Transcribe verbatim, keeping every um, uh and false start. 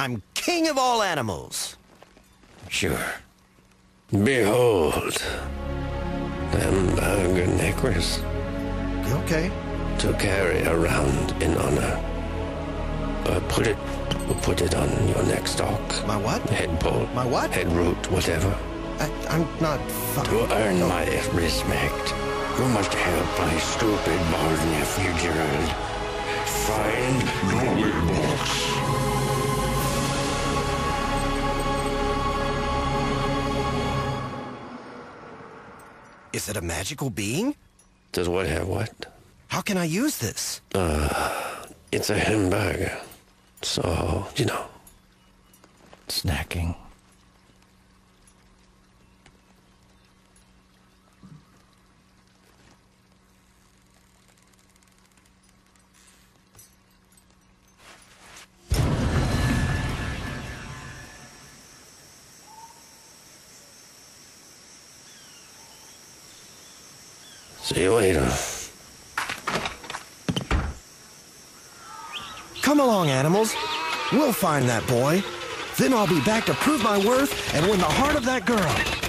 I'm king of all animals. Sure. Behold, Hamburger necklace. Okay. To carry around in honor. Uh, put it, put it on your neck stalk. My what? Head pole. My what? Head root, whatever. I, I'm not fine. To earn Oh. my respect, you must help my stupid bald nephew Gerald find the wig box. Is it a magical being? Does what have what? How can I use this? Uh, it's a hamburger. So, you know, snacking. See you later. Come along, animals. We'll find that boy. Then I'll be back to prove my worth and win the heart of that girl.